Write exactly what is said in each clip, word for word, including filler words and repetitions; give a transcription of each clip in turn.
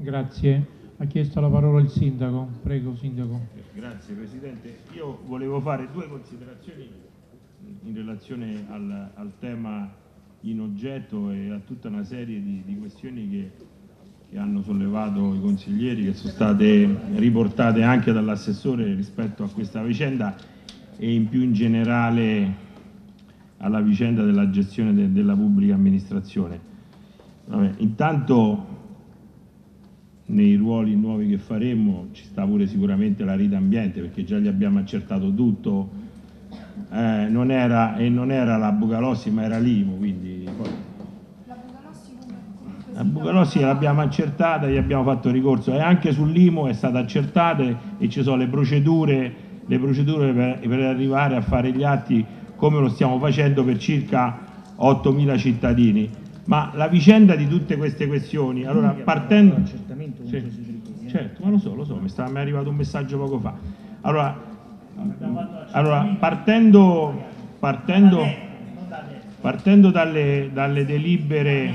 Grazie. Ha chiesto la parola il Sindaco. Prego, Sindaco. Grazie Presidente. Io volevo fare due considerazioni in relazione al, al tema in oggetto e a tutta una serie di, di questioni che, che hanno sollevato i consiglieri, che sono state riportate anche dall'assessore rispetto a questa vicenda e in più in generale alla vicenda della gestione de, della pubblica amministrazione. Vabbè, intanto nei ruoli nuovi che faremo ci sta pure sicuramente la Rita Ambiente, perché già gli abbiamo accertato tutto, eh, non era, e non era la Bucalossi ma era l'I M U, quindi poi... la Bucalossi l'abbiamo accertata, gli abbiamo fatto ricorso e anche sull'I M U è stata accertata e ci sono le procedure, le procedure per, per arrivare a fare gli atti come lo stiamo facendo per circa ottomila cittadini. Ma la vicenda di tutte queste questioni, allora partendo... Sì, certo, ma lo so, lo so, mi, sta, mi è arrivato un messaggio poco fa. Allora, allora partendo, partendo, partendo dalle, dalle delibere,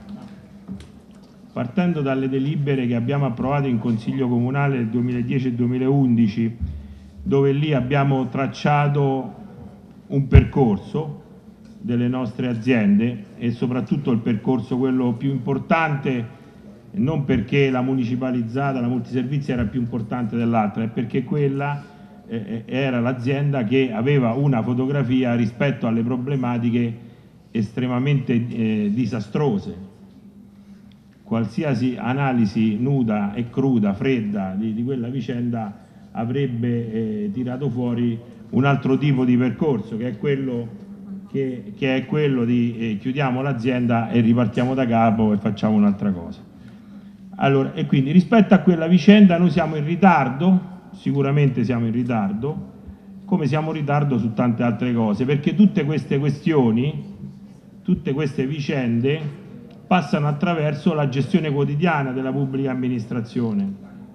partendo dalle delibere che abbiamo approvato in Consiglio Comunale nel duemiladieci e duemilaundici, dove lì abbiamo tracciato un percorso delle nostre aziende e soprattutto il percorso quello più importante, non perché la municipalizzata, la multiservizi era più importante dell'altra, è perché quella eh, era l'azienda che aveva una fotografia rispetto alle problematiche estremamente eh, disastrose. Qualsiasi analisi nuda e cruda, fredda di, di quella vicenda avrebbe eh, tirato fuori un altro tipo di percorso, che è quello Che, che è quello di eh, chiudiamo l'azienda e ripartiamo da capo e facciamo un'altra cosa. Allora, e quindi rispetto a quella vicenda noi siamo in ritardo, sicuramente siamo in ritardo, come siamo in ritardo su tante altre cose, perché tutte queste questioni, tutte queste vicende passano attraverso la gestione quotidiana della pubblica amministrazione,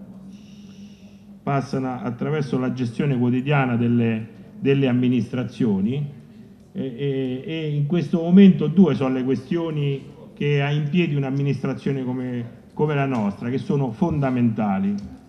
passano attraverso la gestione quotidiana delle, delle amministrazioni. E, e in questo momento due sono le questioni che ha in piedi un'amministrazione come, come la nostra, che sono fondamentali.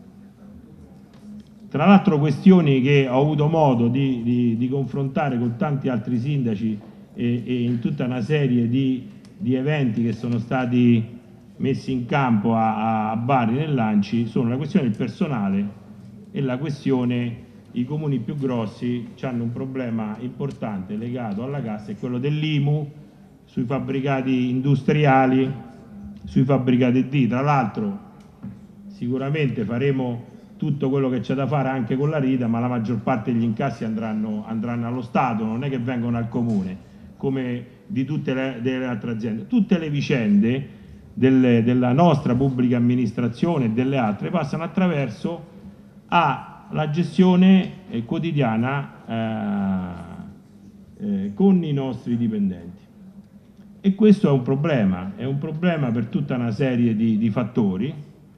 Tra l'altro questioni che ho avuto modo di, di, di confrontare con tanti altri sindaci e, e in tutta una serie di, di eventi che sono stati messi in campo a, a Bari nel Lanci, sono la questione del personale e la questione... I comuni più grossi hanno un problema importante legato alla cassa, è quello dell'I M U sui fabbricati industriali, sui fabbricati D. Tra l'altro sicuramente faremo tutto quello che c'è da fare anche con la Rita, ma la maggior parte degli incassi andranno, andranno allo Stato, non è che vengono al Comune, come di tutte le, delle altre aziende. Tutte le vicende delle, della nostra pubblica amministrazione e delle altre passano attraverso a la gestione eh, quotidiana eh, eh, con i nostri dipendenti. E questo è un problema, è un problema per tutta una serie di, di fattori,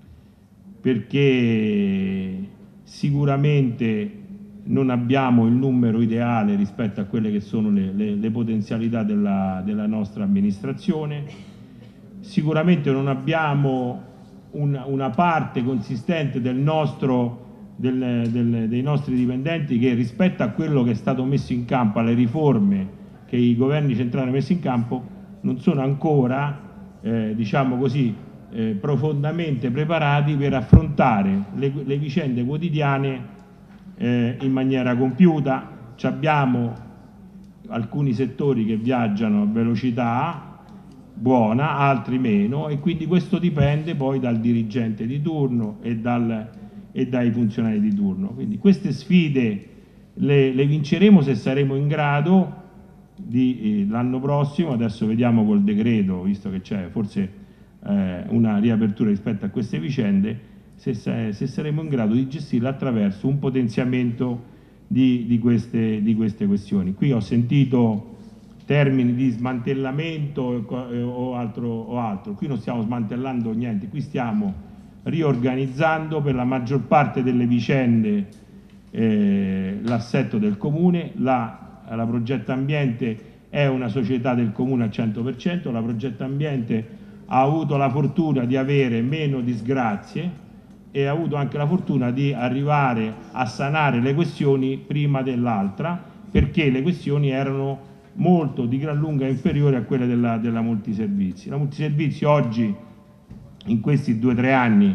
perché sicuramente non abbiamo il numero ideale rispetto a quelle che sono le, le, le potenzialità della, della nostra amministrazione, sicuramente non abbiamo una, una parte consistente del nostro Del, del, dei nostri dipendenti che rispetto a quello che è stato messo in campo, alle riforme che i governi centrali hanno messo in campo, non sono ancora eh, diciamo così eh, profondamente preparati per affrontare le, le vicende quotidiane eh, in maniera compiuta. Ci abbiamo alcuni settori che viaggiano a velocità buona, altri meno, e quindi questo dipende poi dal dirigente di turno e dal e dai funzionari di turno. Quindi queste sfide le, le vinceremo se saremo in grado di, eh, l'anno prossimo, adesso vediamo col decreto, visto che c'è forse eh, una riapertura rispetto a queste vicende, se, se saremo in grado di gestirle attraverso un potenziamento di, di, queste, di queste questioni. Qui ho sentito termini di smantellamento eh, o, altro, o altro, qui non stiamo smantellando niente, qui stiamo riorganizzando per la maggior parte delle vicende eh, l'assetto del Comune. La, la Progetto Ambiente è una società del Comune al cento per cento, la Progetto Ambiente ha avuto la fortuna di avere meno disgrazie e ha avuto anche la fortuna di arrivare a sanare le questioni prima dell'altra, perché le questioni erano molto di gran lunga inferiori a quelle della, della multiservizi. La multiservizi oggi, in questi due o tre anni,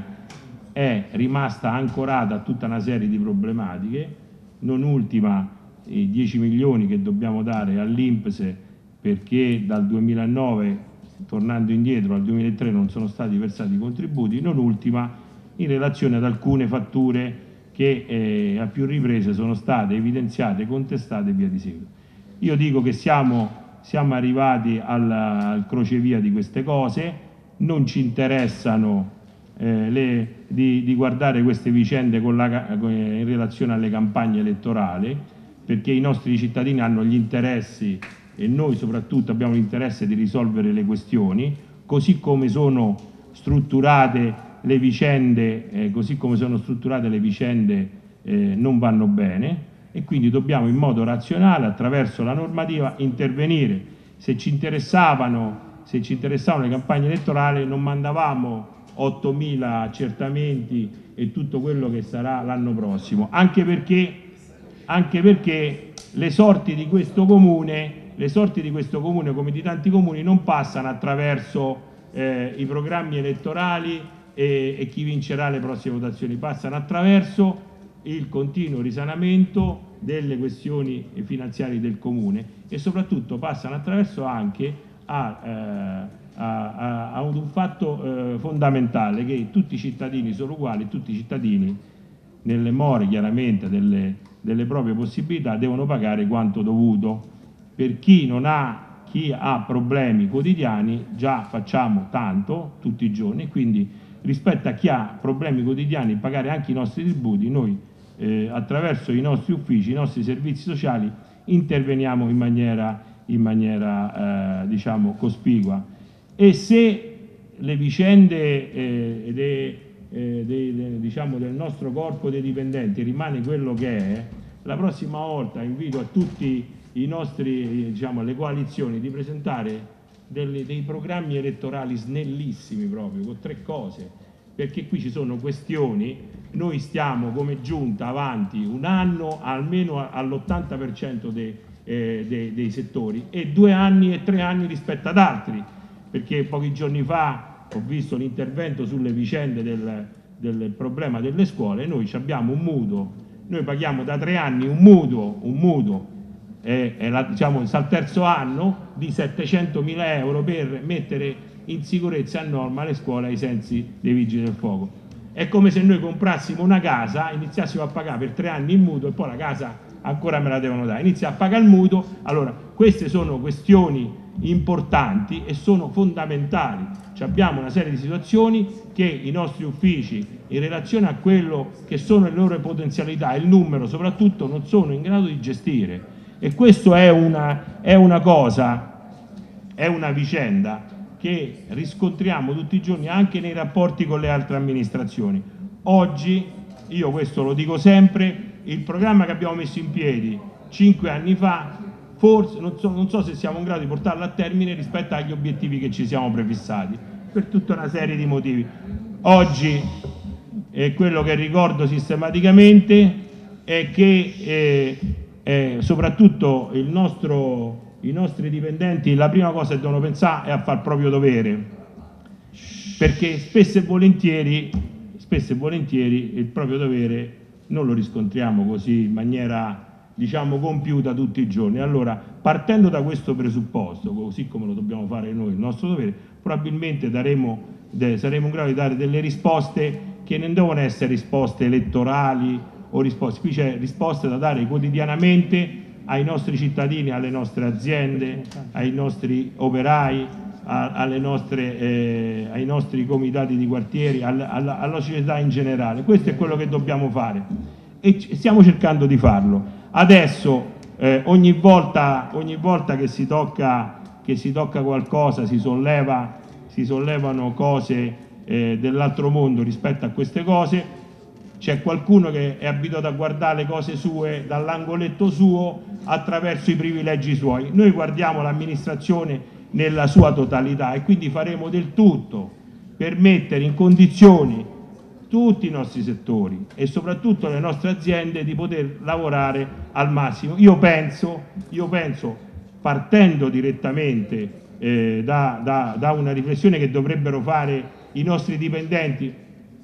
è rimasta ancorata a tutta una serie di problematiche, non ultima i dieci milioni che dobbiamo dare all'I N P S perché dal duemilanove, tornando indietro al duemilatré, non sono stati versati i contributi, non ultima in relazione ad alcune fatture che eh, a più riprese sono state evidenziate, contestate e via di seguito. Io dico che siamo, siamo arrivati al, al crocevia di queste cose, non ci interessano eh, le, di, di guardare queste vicende con la, in relazione alle campagne elettorali, perché i nostri cittadini hanno gli interessi e noi soprattutto abbiamo l'interesse di risolvere le questioni, così come sono strutturate le vicende, eh, così come sono strutturate le vicende eh, non vanno bene, e quindi dobbiamo in modo razionale, attraverso la normativa, intervenire. Se ci interessavano, se ci interessavano le campagne elettorali non mandavamo ottomila accertamenti e tutto quello che sarà l'anno prossimo, anche perché, anche perché le sorti di questo comune, le sorti di questo comune come di tanti comuni non passano attraverso eh, i programmi elettorali e, e chi vincerà le prossime votazioni, passano attraverso il continuo risanamento delle questioni finanziarie del comune e soprattutto passano attraverso anche a, eh, a, a, a un fatto eh, fondamentale, che tutti i cittadini sono uguali, tutti i cittadini nelle more chiaramente delle, delle proprie possibilità devono pagare quanto dovuto. Per chi non ha, chi ha problemi quotidiani già facciamo tanto tutti i giorni, quindi rispetto a chi ha problemi quotidiani pagare anche i nostri tributi, noi eh, attraverso i nostri uffici, i nostri servizi sociali interveniamo in maniera, in maniera eh, diciamo cospicua. E se le vicende eh, de, eh, de, de, diciamo, del nostro corpo dei dipendenti rimane quello che è, la prossima volta invito a tutti i nostri, diciamo, le coalizioni di presentare delle, dei programmi elettorali snellissimi proprio, con tre cose, perché qui ci sono questioni, noi stiamo come giunta avanti un anno almeno all'ottanta per cento dei, eh, dei, dei settori e due anni e tre anni rispetto ad altri, perché pochi giorni fa ho visto l'intervento sulle vicende del, del problema delle scuole. Noi abbiamo un mutuo, noi paghiamo da tre anni un mutuo, un mutuo è, è la, diciamo, al terzo anno di settecentomila euro per mettere in sicurezza a norma le scuole ai sensi dei vigili del fuoco. È come se noi comprassimo una casa, iniziassimo a pagare per tre anni il mutuo e poi la casa ancora me la devono dare, inizia a pagare il mutuo. Allora, queste sono questioni importanti e sono fondamentali. Ci abbiamo una serie di situazioni che i nostri uffici, in relazione a quello che sono le loro potenzialità e il numero soprattutto, non sono in grado di gestire. E questo è una, è una cosa, è una vicenda che riscontriamo tutti i giorni anche nei rapporti con le altre amministrazioni. Oggi, io questo lo dico sempre, il programma che abbiamo messo in piedi cinque anni fa, forse non so, non so se siamo in grado di portarlo a termine rispetto agli obiettivi che ci siamo prefissati, per tutta una serie di motivi. Oggi eh, quello che ricordo sistematicamente è che eh, eh, soprattutto il nostro... i nostri dipendenti la prima cosa che devono pensare è a fare il proprio dovere, perché spesso e volentieri, spesso e volentieri il proprio dovere non lo riscontriamo così in maniera, diciamo, compiuta tutti i giorni. Allora, partendo da questo presupposto, così come lo dobbiamo fare noi, il nostro dovere, probabilmente daremo, de, saremo in grado di dare delle risposte che non devono essere risposte elettorali o risposte, qui c'è risposte da dare quotidianamente ai nostri cittadini, alle nostre aziende, ai nostri operai, a, alle nostre, eh, ai nostri comitati di quartieri, alla, alla, alla società in generale. Questo è quello che dobbiamo fare e stiamo cercando di farlo. Adesso eh, ogni volta, ogni volta che si tocca, che si tocca qualcosa si, solleva, si sollevano cose eh, dell'altro mondo rispetto a queste cose. C'è qualcuno che è abituato a guardare le cose sue dall'angoletto suo attraverso i privilegi suoi. Noi guardiamo l'amministrazione nella sua totalità, e quindi faremo del tutto per mettere in condizioni tutti i nostri settori e soprattutto le nostre aziende di poter lavorare al massimo. Io penso, io penso partendo direttamente eh, da, da, da una riflessione che dovrebbero fare i nostri dipendenti,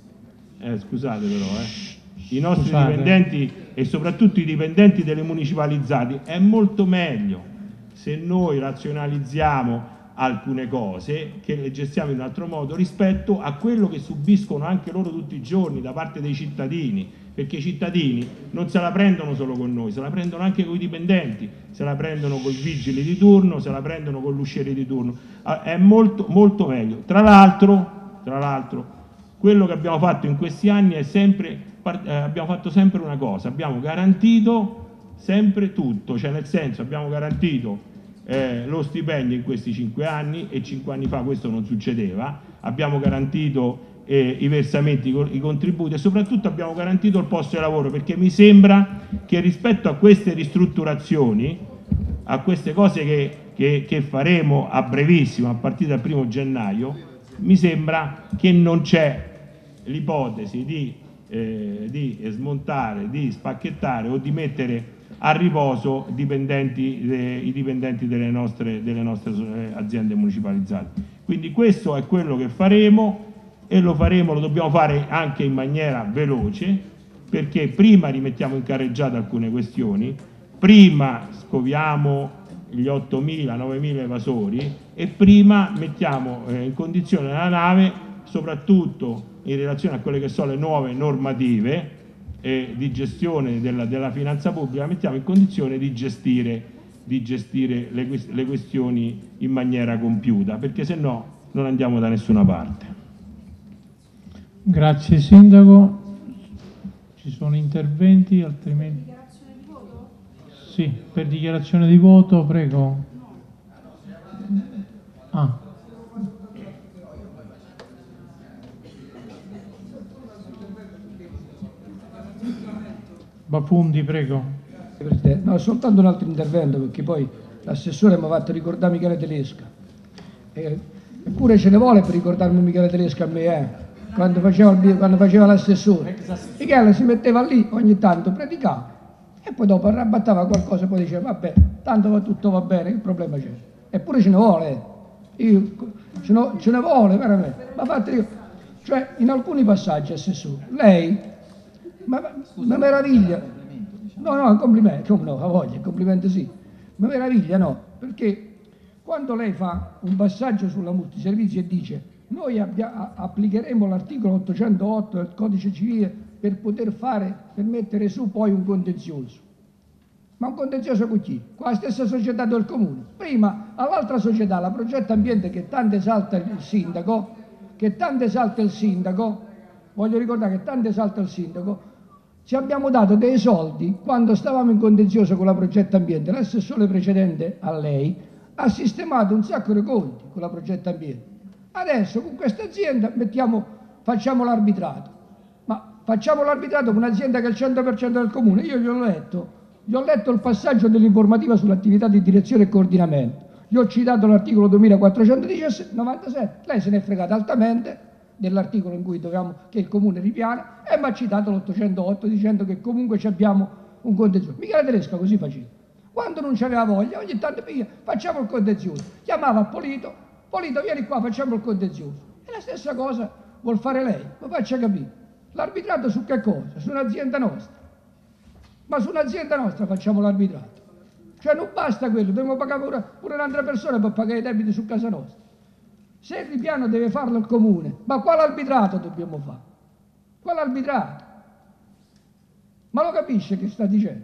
eh, scusate però, eh, i nostri Scusate. dipendenti e soprattutto i dipendenti delle municipalizzate, è molto meglio se noi razionalizziamo alcune cose, che le gestiamo in un altro modo rispetto a quello che subiscono anche loro tutti i giorni da parte dei cittadini, perché i cittadini non se la prendono solo con noi, se la prendono anche con i dipendenti, se la prendono con i vigili di turno, se la prendono con l'usciere di turno. È molto, molto meglio. Tra l'altro, tra l'altro, quello che abbiamo fatto in questi anni è sempre, eh, abbiamo fatto sempre una cosa, abbiamo garantito sempre tutto, cioè nel senso abbiamo garantito Eh, lo stipendio in questi cinque anni, e cinque anni fa questo non succedeva, abbiamo garantito eh, i versamenti, i contributi, e soprattutto abbiamo garantito il posto di lavoro, perché mi sembra che rispetto a queste ristrutturazioni, a queste cose che, che, che faremo a brevissimo, a partire dal primo gennaio, mi sembra che non c'è l'ipotesi di, eh, di smontare, di spacchettare o di mettere a riposo dipendenti, eh, i dipendenti delle nostre, delle nostre eh, aziende municipalizzate. Quindi questo è quello che faremo, e lo faremo, lo dobbiamo fare anche in maniera veloce, perché prima rimettiamo in carreggiata alcune questioni, prima scoviamo gli ottomila novemila evasori e prima mettiamo eh, in condizione la nave, soprattutto in relazione a quelle che sono le nuove normative e di gestione della, della finanza pubblica, mettiamo in condizione di gestire, di gestire le, le questioni in maniera compiuta, perché se no non andiamo da nessuna parte. Grazie Sindaco. Ci sono interventi? Altrimenti... Dichiarazione di voto? Sì, per dichiarazione di voto, prego. Ah. Bafundi, prego. Presidente, no, soltanto un altro intervento, perché poi l'assessore mi ha fatto ricordare Michele Tedesca. E, eppure ce ne vuole per ricordarmi Michele Tedesca a me, eh, quando faceva, il, quando faceva l'assessore. Michele si metteva lì ogni tanto, predicava, e poi dopo arrabattava qualcosa e poi diceva vabbè, tanto va, tutto va bene, che problema c'è? Eppure ce ne vuole, eh. Io, ce, ne, ce ne vuole veramente. Ma fate, cioè, in alcuni passaggi, assessore, lei ma, ma meraviglia, no no, un complimento, come no, a voglia, complimento sì, ma meraviglia no, perché quando lei fa un passaggio sulla multiservizi e dice noi abbia, applicheremo l'articolo ottocentotto del codice civile per poter fare, per mettere su poi un contenzioso, ma un contenzioso con chi? Con la stessa società del comune, prima all'altra società, la Progetto Ambiente, che tanto esalta il sindaco, che tanto esalta il sindaco, voglio ricordare che tanto esalta il sindaco, ci abbiamo dato dei soldi quando stavamo in contenzioso con la Progetto Ambiente, l'assessore precedente a lei ha sistemato un sacco di conti con la Progetto Ambiente. Adesso con questa azienda mettiamo, facciamo l'arbitrato, ma facciamo l'arbitrato con un'azienda che è il cento per cento del comune. Io gli ho letto, gli ho letto il passaggio dell'informativa sull'attività di direzione e coordinamento, gli ho citato l'articolo duemilaquattrocentonovantasette, lei se ne è fregata altamente dell'articolo in cui dovevamo, che il comune ripiana, e mi ha citato l'ottocentotto dicendo che comunque abbiamo un contenzioso. Michele Tedesca così faceva, quando non c'aveva voglia ogni tanto piglia, facciamo il contenzioso, chiamava Polito, Polito vieni qua, facciamo il contenzioso, e la stessa cosa vuol fare lei, mi faccia capire, l'arbitrato su che cosa? Su un'azienda nostra, ma su un'azienda nostra facciamo l'arbitrato, cioè non basta quello, dobbiamo pagare pure, pure un'altra persona per pagare i debiti su casa nostra. Se il ripiano deve farlo il comune, ma quale arbitrato dobbiamo fare? Quale arbitrato? Ma lo capisce che sta dicendo?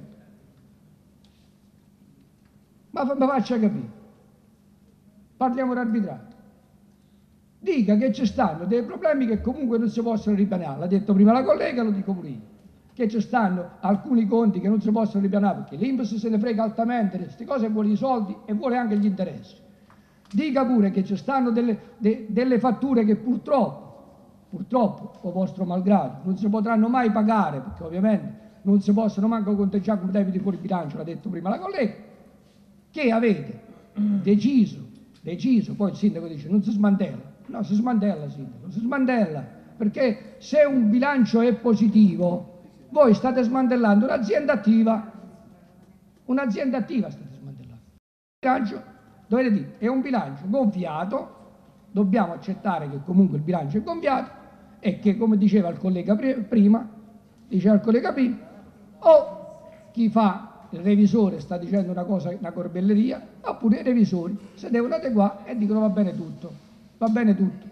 Ma mi faccia capire. Parliamo di arbitrato. Dica che ci stanno dei problemi che comunque non si possono ripianare. L'ha detto prima la collega, lo dico pure io. Che ci stanno alcuni conti che non si possono ripianare perché l'I N P S se ne frega altamente di queste cose e vuole i soldi e vuole anche gli interessi. Dica pure che ci stanno delle, de, delle fatture che purtroppo, purtroppo, o vostro malgrado, non si potranno mai pagare, perché ovviamente non si possono manco conteggiare come debiti fuori bilancio, l'ha detto prima la collega, che avete deciso deciso, poi il sindaco dice non si smantella, no, si smantella sindaco, si smantella, perché se un bilancio è positivo, voi state smantellando un'azienda attiva, un'azienda attiva state smantellando. Il bilancio, dovete dire, è un bilancio gonfiato, dobbiamo accettare che comunque il bilancio è gonfiato e che, come diceva il collega prima, diceva il collega prima, o chi fa il revisore sta dicendo una cosa, una corbelleria, oppure i revisori si devono adeguare e dicono va bene tutto, va bene tutto.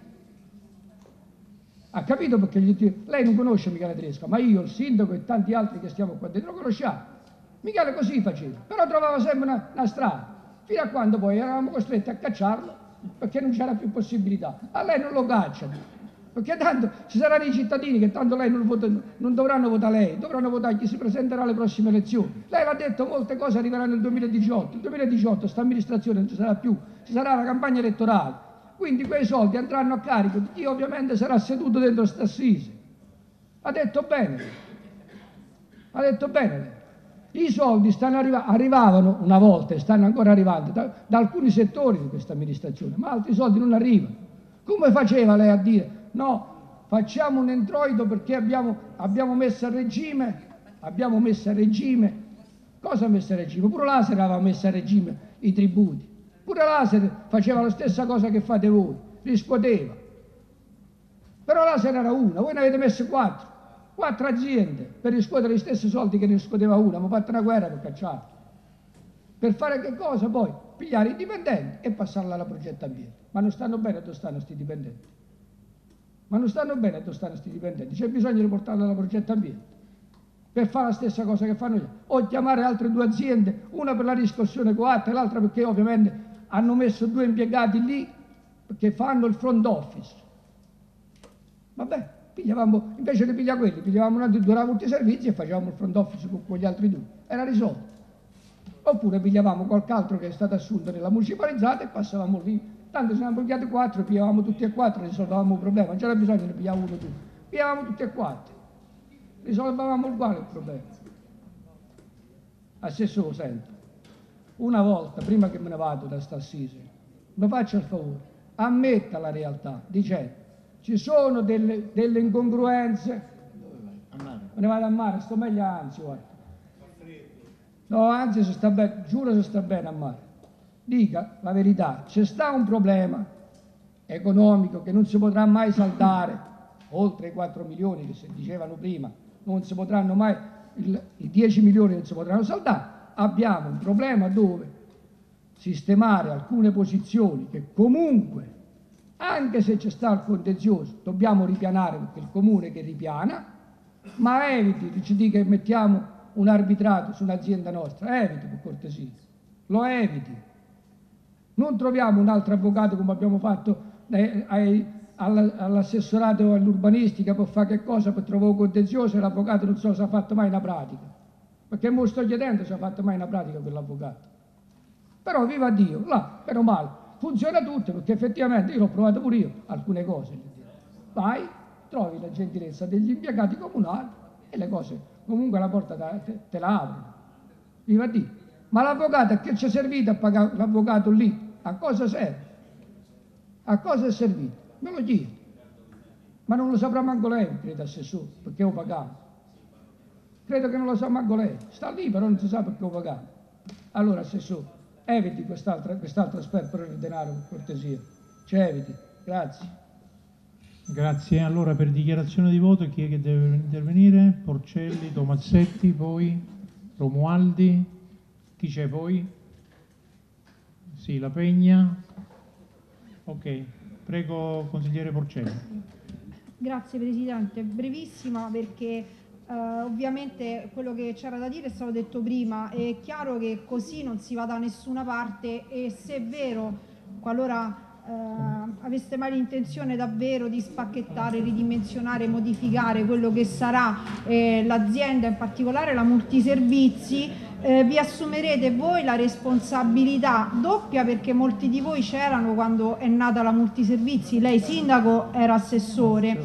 Ha capito? Perché gli dico, lei non conosce Michele Tresca, ma io, il sindaco e tanti altri che stiamo qua dentro lo conosciamo. Michele così faceva, però trovava sempre una, una strada, fino a quando poi eravamo costretti a cacciarlo perché non c'era più possibilità. A lei non lo cacciano, perché tanto ci saranno i cittadini che tanto lei non, vota, non dovranno votare lei, dovranno votare chi si presenterà alle prossime elezioni. Lei l'ha detto, molte cose arriveranno nel duemiladiciotto, il duemiladiciotto questa amministrazione non ci sarà più, ci sarà la campagna elettorale, quindi quei soldi andranno a carico di chi ovviamente sarà seduto dentro questa assise. Ha detto bene, ha detto bene. I soldi stanno arriva- arrivavano una volta e stanno ancora arrivando da, da alcuni settori di questa amministrazione, ma altri soldi non arrivano. Come faceva lei a dire no, facciamo un introito perché abbiamo, abbiamo messo a regime, abbiamo messo a regime, cosa ha messo a regime? Pure l'Aser aveva messo a regime i tributi, pure l'Aser faceva la stessa cosa che fate voi, riscuoteva. Però l'Aser era una, voi ne avete messo quattro. Quattro aziende per riscuotere gli stessi soldi che ne riscuoteva una, ma fatta una guerra per cacciarli. Per fare che cosa poi? Pigliare i dipendenti e passarla alla progetto ambiente. Ma non stanno bene dove stanno questi dipendenti? Ma non stanno bene dove stanno questi dipendenti? C'è bisogno di portarli alla progetto ambiente per fare la stessa cosa che fanno io. O chiamare altre due aziende, una per la riscossione coatta e l'altra perché ovviamente hanno messo due impiegati lì perché fanno il front office. Vabbè. Pigliavamo, invece di pigliare quelli, pigliavamo un altro due multi servizi e facevamo il front office con, con gli altri due. Era risolto. Oppure pigliavamo qualche altro che è stato assunto nella municipalizzata e passavamo lì. Tanto se ne hanno pigliati quattro, pigliavamo tutti e quattro e risolvavamo il problema. Non c'era bisogno di pigliare uno o due. Pigliavamo tutti e quattro. Risolvavamo uguale il problema. Assessore, sento. Una volta, prima che me ne vado da sta assise, mi faccia il favore, ammetta la realtà, dicendo ci sono delle, delle incongruenze. Me ne vado a mare, sto meglio anzi, guarda. No, anzi, se sta bene, giuro se sta bene a mare. Dica la verità, c'è sta un problema economico che non si potrà mai saldare, oltre i quattro milioni che si dicevano prima, non si potranno mai, il, i dieci milioni non si potranno saldare. Abbiamo un problema dove sistemare alcune posizioni che comunque, anche se c'è sta il contenzioso, dobbiamo ripianare perché è il comune che ripiana, ma eviti, ci dica che mettiamo un arbitrato su un'azienda nostra, eviti per cortesia, lo eviti. Non troviamo un altro avvocato come abbiamo fatto eh, ai, all'assessorato all'urbanistica per fare che cosa, per trovare un contenzioso e l'avvocato non so se ha fatto mai una pratica, perché mo sto chiedendo se ha fatto mai una pratica quell'avvocato. Però viva Dio, là, meno male. Funziona tutto perché effettivamente io l'ho provato pure io, alcune cose. Vai, trovi la gentilezza degli impiegati comunali e le cose, comunque la porta te, te la aprono. Viva Dio. Ma l'avvocato, a che ci è servito a pagare l'avvocato lì? A cosa serve? A cosa è servito? Me lo chiedo. Ma non lo saprà manco lei, credo, assessore, perché lo pagavo. Credo che non lo sa manco lei. Sta lì, però non si sa perché lo pagavo. Allora, assessore, eviti quest'altro quest'altro sperpero di denaro, per cortesia. Ci eviti. Grazie. Grazie. Allora, per dichiarazione di voto, chi è che deve intervenire? Porcelli, Tomazzetti, poi Romualdi. Chi c'è poi? Sì, La Pegna. Ok, prego consigliere Porcelli. Grazie Presidente, brevissima perché eh, ovviamente quello che c'era da dire è stato detto prima, è chiaro che così non si va da nessuna parte e se è vero, qualora eh, aveste mai l'intenzione davvero di spacchettare, ridimensionare, modificare quello che sarà eh, l'azienda, in particolare la multiservizi, eh, vi assumerete voi la responsabilità doppia, perché molti di voi c'erano quando è nata la multiservizi, lei sindaco era assessore,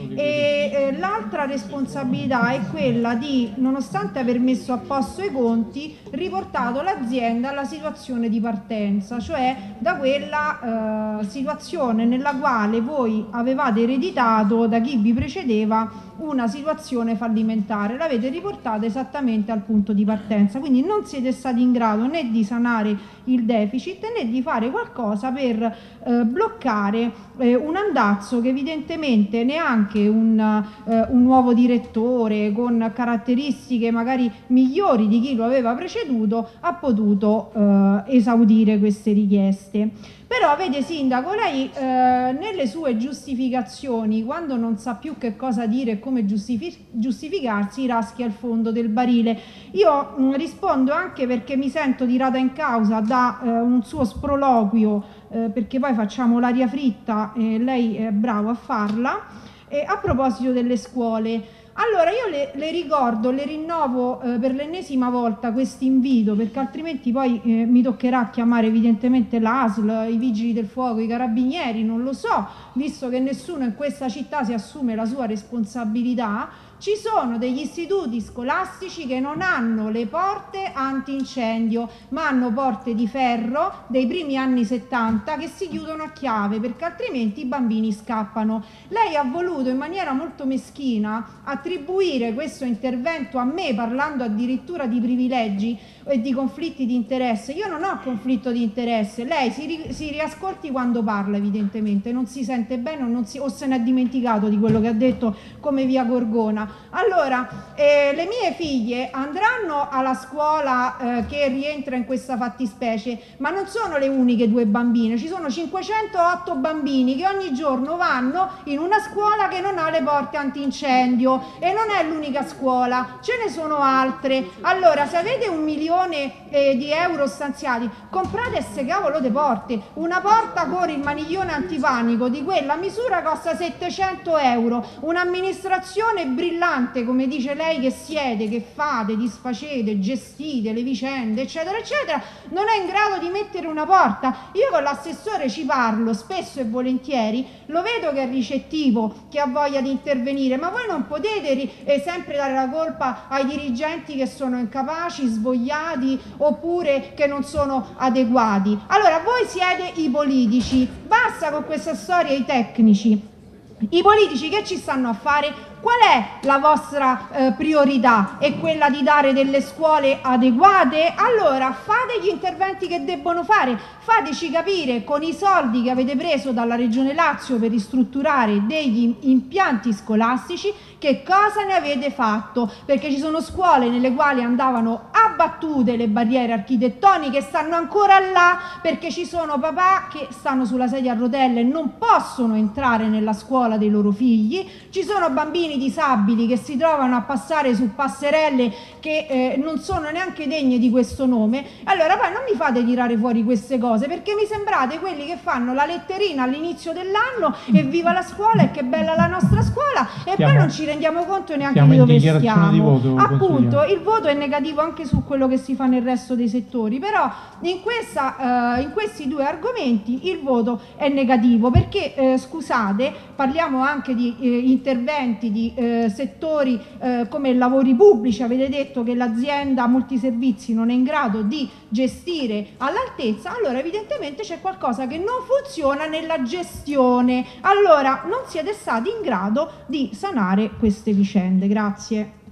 e eh, l'altra responsabilità è quella di, nonostante aver messo a posto i conti, riportato l'azienda alla situazione di partenza, cioè da quella eh, situazione nella quale voi avevate ereditato da chi vi precedeva una situazione fallimentare, l'avete riportata esattamente al punto di partenza, quindi non siete stati in grado né di sanare il deficit né di fare qualcosa per eh, bloccare eh, un andazzo che evidentemente neanche un, eh, un nuovo direttore con caratteristiche magari migliori di chi lo aveva preceduto ha potuto eh, esaudire queste richieste. Però vede sindaco, lei eh, nelle sue giustificazioni, quando non sa più che cosa dire e come giustific- giustificarsi, raschia il fondo del barile. Io mh, rispondo anche perché mi sento tirata in causa da eh, un suo sproloquio, eh, perché poi facciamo l'aria fritta e lei è bravo a farla, e a proposito delle scuole. Allora io le, le ricordo, le rinnovo eh, per l'ennesima volta questo invito, perché altrimenti poi eh, mi toccherà chiamare evidentemente l'A S L, i vigili del fuoco, i carabinieri, non lo so, visto che nessuno in questa città si assume la sua responsabilità. Ci sono degli istituti scolastici che non hanno le porte antincendio, ma hanno porte di ferro dei primi anni settanta che si chiudono a chiave, perché altrimenti i bambini scappano. Lei ha voluto in maniera molto meschina attribuire questo intervento a me, parlando addirittura di privilegi e di conflitti di interesse. Io non ho conflitto di interesse, lei si, ri si riascolti quando parla, evidentemente non si sente bene o, non si o se ne è dimenticato di quello che ha detto come via Gorgona. Allora, eh, le mie figlie andranno alla scuola eh, che rientra in questa fattispecie, ma non sono le uniche due bambine, ci sono cinquecentootto bambini che ogni giorno vanno in una scuola che non ha le porte antincendio, e non è l'unica scuola, ce ne sono altre. Allora, se avete un milione eh, di euro stanziati, comprate ste cavolo de porte. Una porta con il maniglione antipanico di quella misura costa settecento euro, un'amministrazione brillante come dice lei che siete, che fate, disfacete, gestite le vicende eccetera eccetera, non è in grado di mettere una porta. Io con l'assessore ci parlo spesso e volentieri, lo vedo che è ricettivo, che ha voglia di intervenire, ma voi non potete eh, sempre dare la colpa ai dirigenti che sono incapaci, svogliati oppure che non sono adeguati. Allora voi siete i politici, basta con questa storia ai tecnici. I politici che ci stanno a fare? Qual è la vostra eh, priorità? È quella di dare delle scuole adeguate? Allora fate gli interventi che debbono fare, fateci capire con i soldi che avete preso dalla Regione Lazio per ristrutturare degli impianti scolastici che cosa ne avete fatto, perché ci sono scuole nelle quali andavano abbattute le barriere architettoniche, stanno ancora là perché ci sono papà che stanno sulla sedia a rotelle e non possono entrare nella scuola dei loro figli, ci sono bambini disabili che si trovano a passare su passerelle che eh, non sono neanche degne di questo nome. Allora poi non mi fate tirare fuori queste cose, perché mi sembrate quelli che fanno la letterina all'inizio dell'anno e viva la scuola e che bella la nostra scuola, e Stiamo, poi non ci rendiamo conto neanche stiamo di dove in stiamo. Di voto, appunto il voto è negativo anche su quello che si fa nel resto dei settori, però in, questa, uh, in questi due argomenti il voto è negativo, perché eh, scusate, parliamo anche di eh, interventi di eh, settori eh, come lavori pubblici, avete detto che l'azienda multiservizi non è in grado di gestire all'altezza, allora evidentemente c'è qualcosa che non funziona nella gestione, allora non siete stati in grado di sanare queste vicende. Grazie.